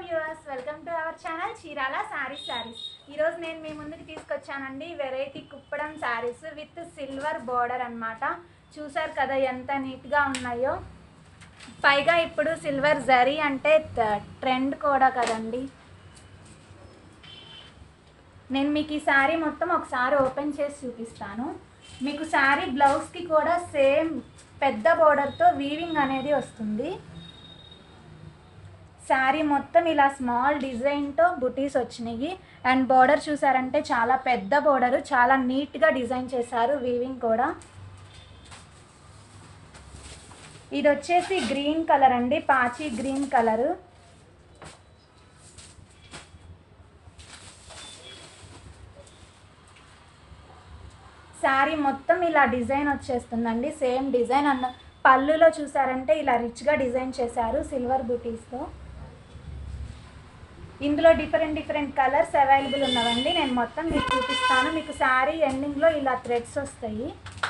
Viewers, welcome to our channel Chirala sarees. ఈరోజు నేను మీ ముందుకు తీసుకొచ్చానండి variety Kuppadam sarees with silver border అన్నమాట. చూసారు కదా ఎంత నీట్గా ఉన్నాయో. పైగా ఇప్పుడు సిల్వర్ జరీ అంటే ట్రెండ్ కూడా కదండి. నేను మీకు ఈ శారీ మొత్తం ఒకసారి ఓపెన్ చేసి చూపిస్తాను. మీకు శారీ బ్లౌజ్కి కూడా సేమ్ పెద్ద బోర్డర్తో వీవింగ్ అనేది వస్తుంది. శారీ మొత్తం ఇలా స్మాల్ డిజైన్తో బుటీస్ వచ్చినాయి. అండ్ బోర్డర్ చూసారంటే చాలా పెద్ద బోర్డర్, చాలా నీట్గా డిజైన్ చేశారు. వీవింగ్ కూడా ఇది వచ్చేసి గ్రీన్ కలర్ అండి, పాచి గ్రీన్ కలరు. శారీ మొత్తం ఇలా డిజైన్ వచ్చేస్తుందండి, సేమ్ డిజైన్. అన్న పళ్ళులో చూసారంటే ఇలా రిచ్గా డిజైన్ చేశారు సిల్వర్ బుటీస్తో. ఇందులో డిఫరెంట్ కలర్స్ అవైలబుల్ ఉన్నవండి. నేను మొత్తం మీకు చూపిస్తాను. మీకు శారీ ఎండింగ్లో ఇలా థ్రెడ్స్ వస్తాయి.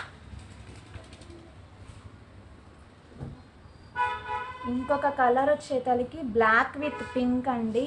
ఇంకొక కలర్ వచ్చేతలకి బ్లాక్ విత్ పింక్ అండి.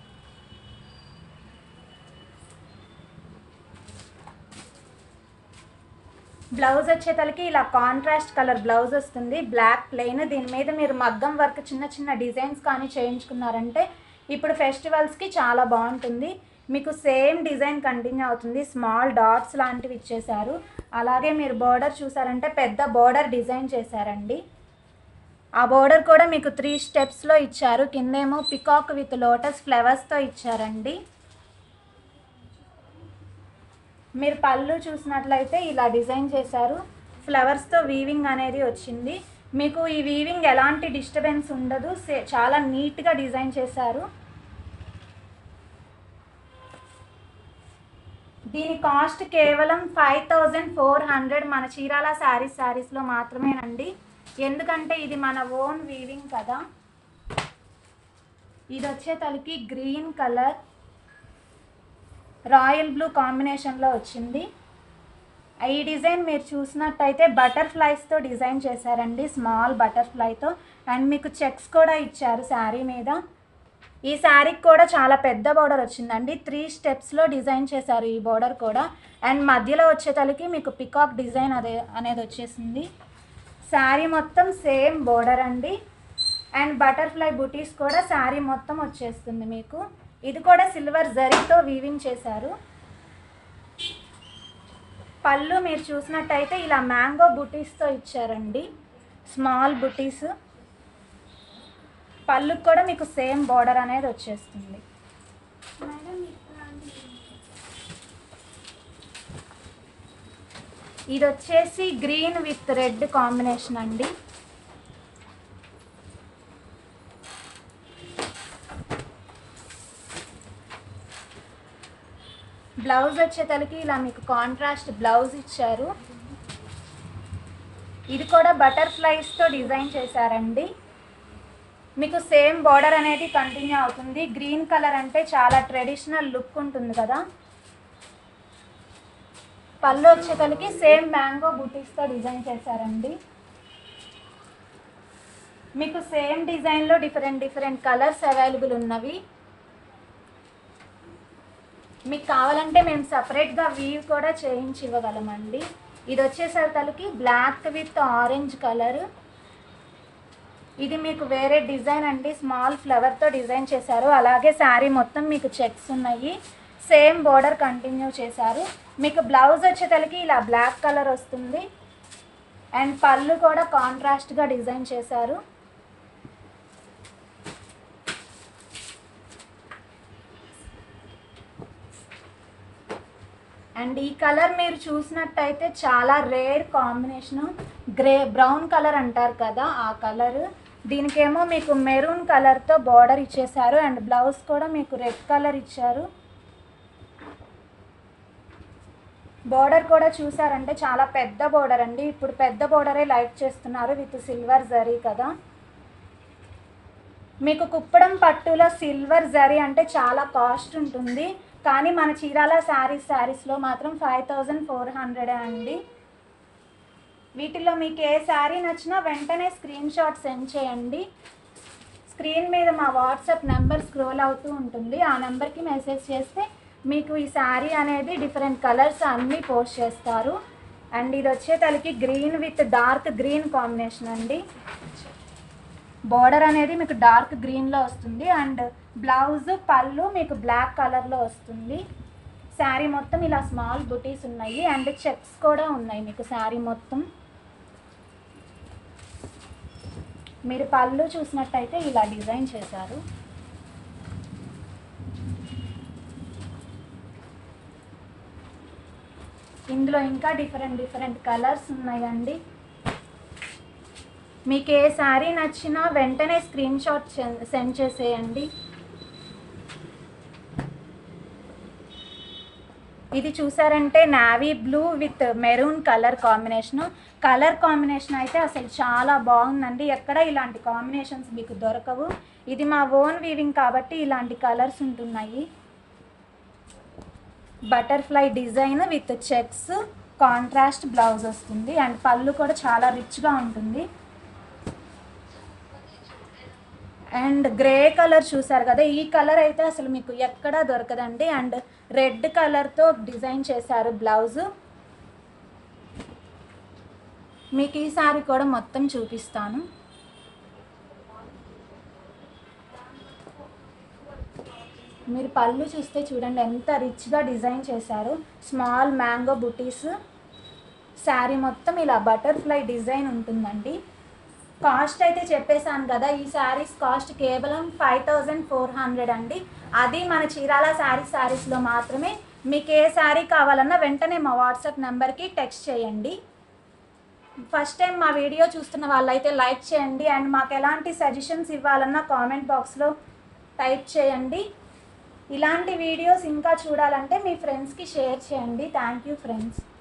బ్లౌజ్ వచ్చేతలకి ఇలా కాంట్రాస్ట్ కలర్ బ్లౌజ్ వస్తుంది, బ్లాక్ ప్లెయిన్. దీని మీద మీరు మగ్గం వర్క్ చిన్న డిజైన్స్ కానీ చేయించుకున్నారంటే ఇప్పుడు ఫెస్టివల్స్కి చాలా బాగుంటుంది. మీకు సేమ్ డిజైన్ కంటిన్యూ అవుతుంది. స్మాల్ డాట్స్ లాంటివి ఇచ్చేశారు. అలాగే మీరు బోర్డర్ చూసారంటే పెద్ద బోర్డర్ డిజైన్ చేశారండి. ఆ బోర్డర్ కూడా మీకు 3 స్టెప్స్లో ఇచ్చారు. కిందేమో పికాక్ విత్ లోటస్ ఫ్లవర్స్తో ఇచ్చారండి. మీరు పళ్ళు చూసినట్లయితే ఇలా డిజైన్ చేశారు. ఫ్లవర్స్తో వీవింగ్ అనేది వచ్చింది. మీకు ఈ వీవింగ్ ఎలాంటి డిస్టర్బెన్స్ ఉండదు, చాలా నీట్గా డిజైన్ చేశారు. దీని కాస్ట్ కేవలం 5400 మన చీరాల శారీస్లో మాత్రమేనండి. ఎందుకంటే ఇది మన ఓన్ వీవింగ్ కదా. ఇది వచ్చేతలకి గ్రీన్ కలర్ రాయల్ బ్లూ కాంబినేషన్లో వచ్చింది. ఈ డిజైన్ మీరు చూసినట్టయితే బటర్ఫ్లైస్తో డిజైన్ చేశారండి, స్మాల్ బటర్ఫ్లైతో. అండ్ మీకు చెక్స్ కూడా ఇచ్చారు శారీ మీద. ఈ శారీకి కూడా చాలా పెద్ద బోర్డర్ వచ్చిందండి. 3 స్టెప్స్లో డిజైన్ చేశారు ఈ బోర్డర్ కూడా. అండ్ మధ్యలో వచ్చేతలకి మీకు పికాక్ డిజైన్ అనేది వచ్చేసింది. శారీ మొత్తం సేమ్ బోర్డర్ అండి. అండ్ బటర్ఫ్లై బుటీస్ కూడా శారీ మొత్తం వచ్చేస్తుంది మీకు. ఇది కూడా సిల్వర్ జరీతో వీవింగ్ చేశారు. పళ్ళు మీరు చూసినట్టయితే ఇలా మ్యాంగో బుటీస్తో ఇచ్చారండి, స్మాల్ బుటీస్. పళ్ళుకి కూడా మీకు సేమ్ బార్డర్ అనేది వచ్చేస్తుంది. ఇది వచ్చేసి గ్రీన్ విత్ రెడ్ కాంబినేషన్ అండి. బ్లౌజ్ వచ్చేతలకి ఇలా మీకు కాంట్రాస్ట్ బ్లౌజ్ ఇచ్చారు. ఇది కూడా బటర్ఫ్లైస్తో డిజైన్ చేశారండి. మీకు సేమ్ బార్డర్ అనేది కంటిన్యూ అవుతుంది. గ్రీన్ కలర్ అంటే చాలా ట్రెడిషనల్ లుక్ ఉంటుంది కదా. పళ్ళు వచ్చేతలకి సేమ్ మ్యాంగో బుటీస్తో డిజైన్ చేశారండి. మీకు సేమ్ డిజైన్లో డిఫరెంట్ కలర్స్ అవైలబుల్ ఉన్నవి. మీకు కావాలంటే మేము సపరేట్గా వీవ్ కూడా చేయించి ఇవ్వగలమండి. ఇది వచ్చేసరికి బ్లాక్ విత్ ఆరెంజ్ కలర్. ఇది మీకు వేరే డిజైన్ అండి, స్మాల్ ఫ్లవర్తో డిజైన్ చేశారు. అలాగే శారీ మొత్తం మీకు చెక్స్ ఉన్నాయి. సేమ్ బోర్డర్ కంటిన్యూ చేశారు. మీకు బ్లౌజ్ వచ్చేసరికి ఇలా బ్లాక్ కలర్ వస్తుంది. అండ్ పళ్ళు కూడా కాంట్రాస్ట్గా డిజైన్ చేశారు. అండ్ ఈ కలర్ మీరు చూసినట్టయితే చాలా రేర్ కాంబినేషను, బ్రౌన్ కలర్ అంటారు కదా ఆ కలర్. దీనికేమో మీకు మెరూన్ కలర్తో బార్డర్ ఇచ్చేసారు. అండ్ బ్లౌజ్ కూడా మీకు రెడ్ కలర్ ఇచ్చారు. బార్డర్ కూడా చూసారంటే చాలా పెద్ద బార్డర్ అండి. ఇప్పుడు పెద్ద బార్డరే లైక్ చేస్తున్నారు విత్ సిల్వర్ జరీ కదా. మీకు కుప్పడం పట్టులో సిల్వర్ జరీ అంటే చాలా కాస్ట్ ఉంటుంది. కానీ మన చీరాల శారీస్లో మాత్రం 5400 అండి. వీటిలో మీకు ఏ శారీ నచ్చినా వెంటనే స్క్రీన్ షాట్ సెండ్ చేయండి. స్క్రీన్ మీద మా వాట్సాప్ నెంబర్ స్క్రోల్ అవుతూ ఉంటుంది. ఆ నెంబర్కి మెసేజ్ చేస్తే మీకు ఈ శారీ అనేది డిఫరెంట్ కలర్స్ అన్నీ పోస్ట్ చేస్తారు. అండ్ ఇది వచ్చేతలకి green with dark green combination అండి. బార్డర్ అనేది మీకు డార్క్ గ్రీన్లో వస్తుంది. అండ్ బ్లౌజ్ పళ్ళు మీకు బ్లాక్ కలర్లో వస్తుంది. శారీ మొత్తం ఇలా స్మాల్ బుటీస్ ఉన్నాయి. అండ్ చెక్స్ కూడా ఉన్నాయి మీకు శారీ మొత్తం. మీరు పళ్ళు చూసినట్టయితే ఇలా డిజైన్ చేశారు. ఇందులో ఇంకా డిఫరెంట్ కలర్స్ ఉన్నాయండి. మీకు ఏ శారీ నచ్చినా వెంటనే స్క్రీన్ షాట్ సెండ్ చేసేయండి. ఇది చూసారంటే navy blue with maroon colour combination అయితే అసలు చాలా బాగుందండి. ఎక్కడ ఇలాంటి కాంబినేషన్స్ మీకు దొరకవు. ఇది మా ఓన్ వీవింగ్ కాబట్టి ఇలాంటి కలర్స్ ఉంటున్నాయి. Butterfly design with checks contrast blouse వస్తుంది. అండ్ పళ్ళు కూడా చాలా రిచ్గా ఉంటుంది. అండ్ గ్రే కలర్ చూసారు కదా, ఈ కలర్ అయితే అసలు మీకు ఎక్కడా దొరకదండి. అండ్ రెడ్ కలర్తో డిజైన్ చేశారు బ్లౌజ్. మీకు ఈ సారీ కూడా మొత్తం చూపిస్తాను. మీరు పళ్ళు చూస్తే చూడండి ఎంత రిచ్గా డిజైన్ చేశారు. స్మాల్ మ్యాంగో బుటీస్. శారీ మొత్తం ఇలా బటర్ఫ్లై డిజైన్ ఉంటుందండి. కాస్ట్ అయితే చెప్పేశాను కదా, ఈ శారీస్ కాస్ట్ కేవలం 5400 అండి. అది మన చీరాల శారీస్లో మాత్రమే. మీకు ఏ శారీ కావాలన్నా వెంటనే మా వాట్సాప్ నెంబర్కి టెక్స్ట్ చేయండి. ఫస్ట్ టైం మా వీడియో చూస్తున్న వాళ్ళైతే లైక్ చేయండి. అండ్ మాకు ఎలాంటి సజెషన్స్ ఇవ్వాలన్నా కామెంట్ బాక్స్లో టైప్ చేయండి. ఇలాంటి వీడియోస్ ఇంకా చూడాలంటే మీ ఫ్రెండ్స్కి షేర్ చేయండి. Thank you friends.